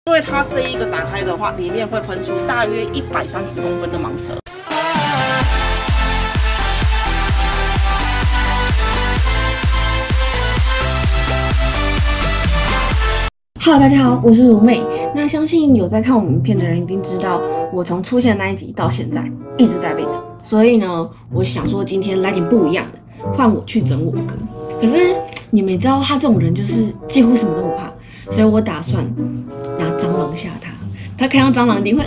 因为它这一个打开的话，里面会喷出大约130公分的蟒蛇。 Hello， 大家好，我是如妹。那相信有在看我们影片的人一定知道，我从出现那一集到现在一直在被整。所以呢，我想说今天来点不一样的，换我去整我哥。可是你们也知道，他这种人就是几乎什么都不怕，所以我打算拿蟑螂吓他。他看到蟑螂一定会，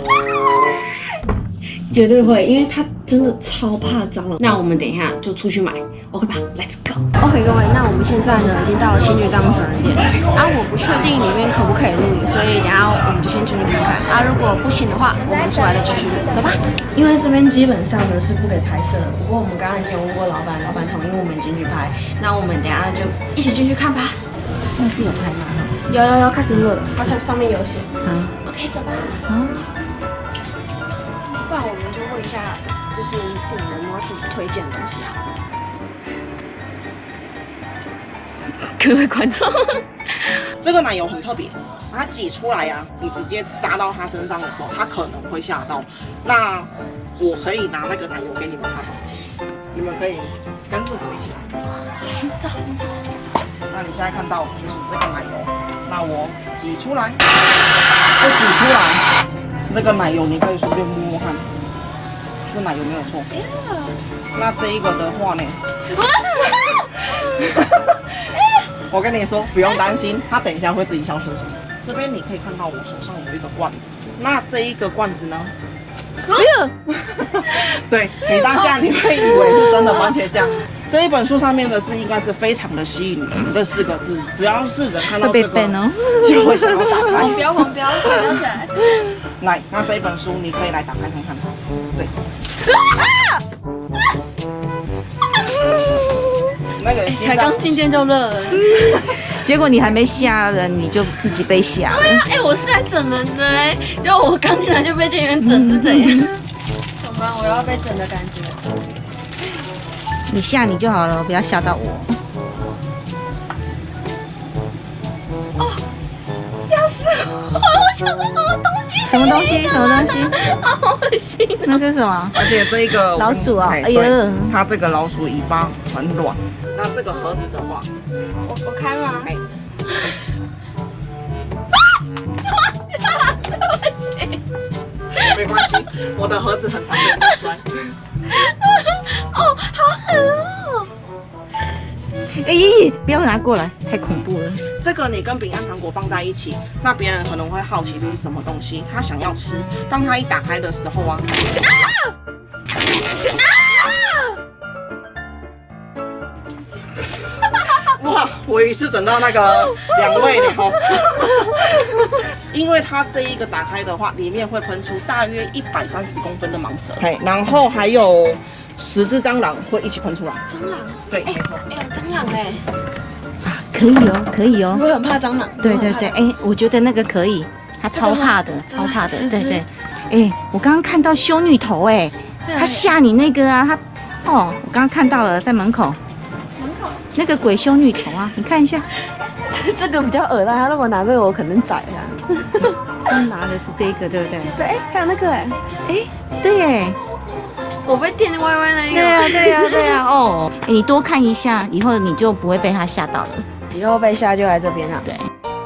绝对会，因为他真的超怕蟑螂。那我们等一下就出去买 ，OK 吧 ？Let's go。OK， 各位，那我们现在呢已经到了新局蟑螂整人店，我不确定里面可不可以录影，所以等一下我们就先进去看看。如果不行的话，我们出来再继续录，走吧。因为这边基本上呢是不给拍摄的，不过我们刚刚已经有问过老板，老板同意我们进去拍。那我们等一下就一起进去看吧。现在是有拍吗？有，开始录了，它上面有写。OK， 走吧。走。不然我们就问一下，就是店员有没有什么推荐的东西好了。各位观众， 这个奶油很特别，把它挤出来啊，你直接砸到它身上的时候，它可能会吓到。那我可以拿那个奶油给你们看，你们可以跟着我一起来。 走。 那你现在看到就是这个奶油，那我挤出来，这挤出来，这个奶油你可以随便摸摸看，这奶油没有错。那这一个的话呢？我跟你说，不用担心，它等一下会自己消失。这边你可以看到我手上有一个罐子，那这一个罐子呢？对，你当下你会以为是真的番茄酱。这一本书上面的字应该是非常的吸引人，这4个字，只要是人看到这个就会想要打开。 黄标起来。 来，那这一本书你可以来打开看看。对。那个才刚进店就热了， 结果你还没吓人，你就自己被吓了。 对啊，我是来整人的就我刚进来就被店员整是怎样？怎么办？我要被整的感觉。 你吓你就好了，不要吓到我。 哦，吓死我！我想说什么东西？ 什么东西？ 好恶心！ 那个什么？ 而且这一个老鼠啊！ 哎呦，它这个老鼠尾巴很软。那这个盒子的话， 我开吗？哎。 没关系，我的盒子很常被打摔。 哦，好狠哦！ 哎，不要拿过来，太恐怖了。 这个你跟饼干糖果放在一起，那别人可能会好奇这是什么东西，他想要吃。当他一打开的时候啊，哇！我一次整到那个2位了哦。因为它这一个打开的话，里面会喷出大约130公分的蟒蛇，然后还有10只蟑螂会一起喷出来。 蟑螂？ 对，没错。 有蟑螂可以哦。 我很怕蟑螂。 对，我觉得那个可以，他超怕的。对。我刚刚看到修女头他吓你那个啊，我刚刚看到了，在门口。那个鬼修女头啊，你看一下。 这个比较恶啦，他如果拿这个，我可能宰他。 他拿的是这个，对不对？ 对，还有那个对耶， 我被电歪歪那一个。 对呀，哦，你多看一下，以后你就不会被他吓到了。 以后被吓就来这边了。 对。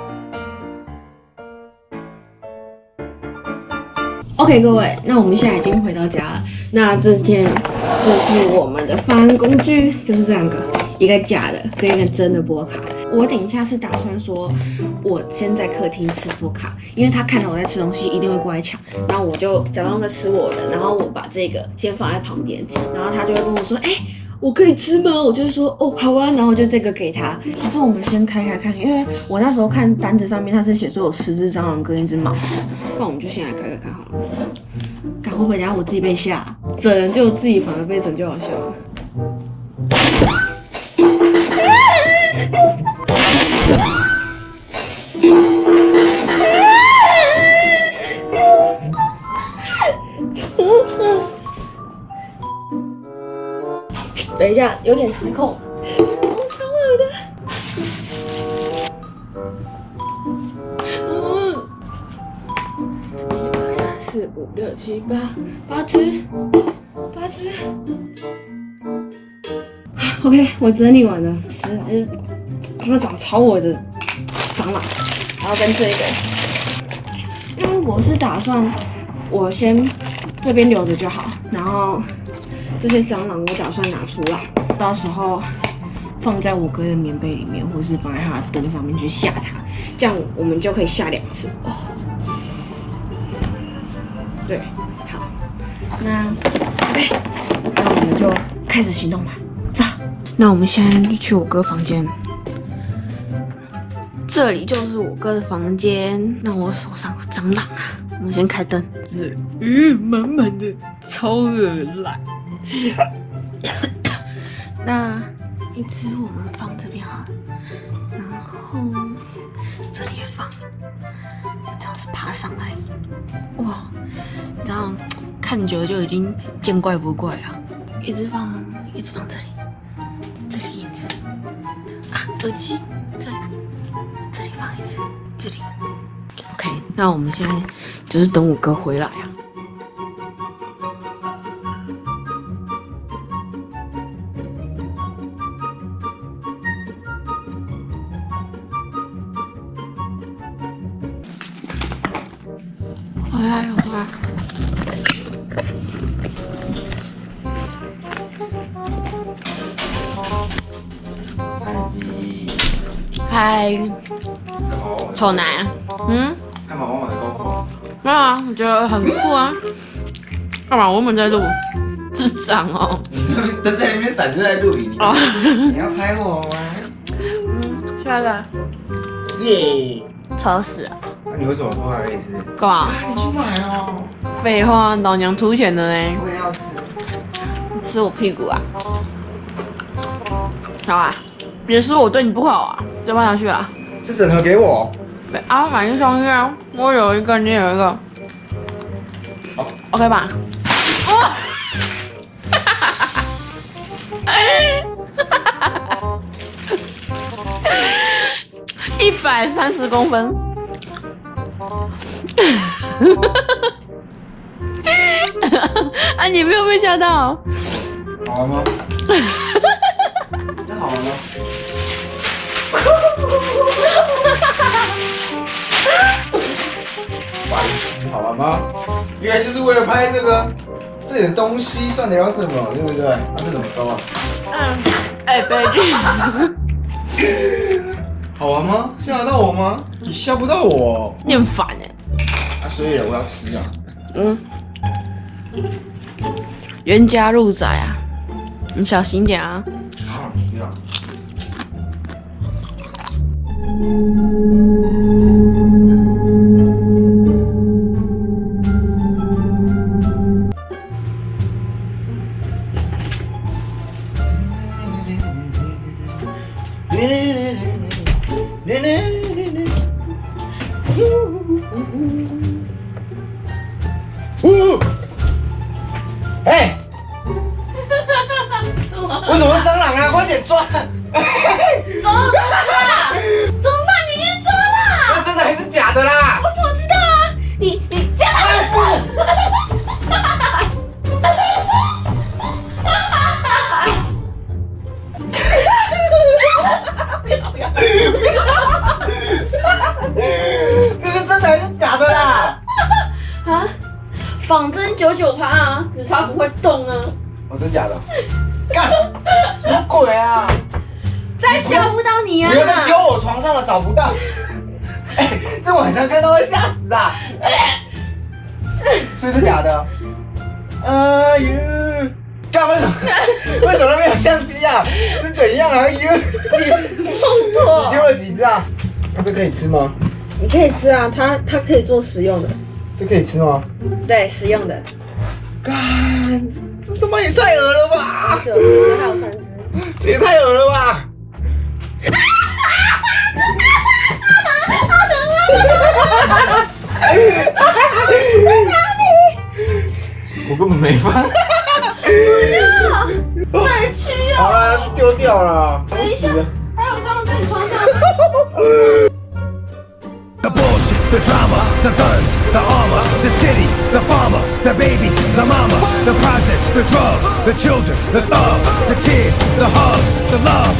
OK， 各位，那我们现在已经回到家了。那这件就是我们的犯案工具，就是这2个，一个假的跟一个真的波卡。我等一下是打算说，我先在客厅吃波卡，因为他看到我在吃东西，一定会过来抢。然后我就假装在吃我的，然后我把这个先放在旁边，然后他就会跟我说，我可以吃吗？我就说，哦，好啊，然后就这个给他。可是我们先开看，因为我那时候看单子上面他是写说有10只蟑螂跟1只蟒蛇，那我们就先来开看好了。看会不会等下我自己被吓，整人就自己反而被整就好笑了。等一下，有点失控，超恶的。 4、5、6、7、8只。OK， 我整理完了10只，它们长超我的蟑螂，然后跟这个，因为我是打算我先这边留着就好，然后这些蟑螂我打算拿出来，到时候放在我哥的棉被里面，或是放在他的灯上面去吓他，这样我们就可以吓2次哦。对，好，那 OK， 那我们就开始行动吧，走。那我们现在就去我哥房间，这里就是我哥的房间。那我手上有蟑螂啊，我们先开灯，满满的，超恶烂。那一只我们放这边好了，然后这里也放，这样子爬上来，哇，这样看久了就已经见怪不怪了。一直放这里，这里一只啊，耳机这里放一只，这里。OK， 那我们现在就是等我哥回来啊。回来。嗨，丑男， 干嘛我买GoPro？ 没有啊，我觉得很酷啊。干嘛我们在录？智障哦！ 灯在那边闪就在录影。 哦， 你要拍我吗？ 下一个。 耶！ 吵死了！ 那你为什么不还可以吃？ 干嘛？ 你去买哦。 废话，老娘出钱的呢。 我也要吃。 吃我屁股啊！好啊，别说我对你不好啊，再放下去啊。 这整盒给我。 啊，买一双啊，我有一个，你有一个。 好 ，OK 吧？哇！130公分。啊，你没有被吓到？ 好了吗？这好了吗？白痴，好了吗？原来就是为了拍这个，这点东西算得了什么，对不对？那这怎么收啊？ 悲剧。 好玩吗？吓得到我吗？你吓不到我。 你很烦哎。 啊，所以我要吃啊。 冤家路窄啊，你小心点啊。 啊，不要。哎！为什么蟑螂啊？快点抓！ 怎么办啊？怎么办？你也抓啦？ 这真的还是假的啦？ 我怎么知道啊？你这样这是真的还是假的啦？ 啊，仿真99%啊，只差不会动啊。 哦，真假的？干，什么鬼啊？ 再吓不到你啊！ 不要再丢我床上了，找不到。哎，这晚上看到会吓死啊！所以是假的。哎呦，干为什么？为什么没有相机啊？是怎样啊？哎呦， 弄错你丢了几只啊？那这可以吃吗？ 你可以吃啊，它可以做食用的。 这可以吃吗？ 对，食用的。 干，这他妈也太恶了吧！ 9只，还有3只。 这也太恶了吧！在哪里？我根本没放。 再去好了，去丢掉了。 等一下，还有蟑螂在你床上。 The bullshit, the drama, the guns, the armor, the city, the drama, the babies, the mama, the projects, the drugs, the children, the thugs, the tears, the hugs, the love.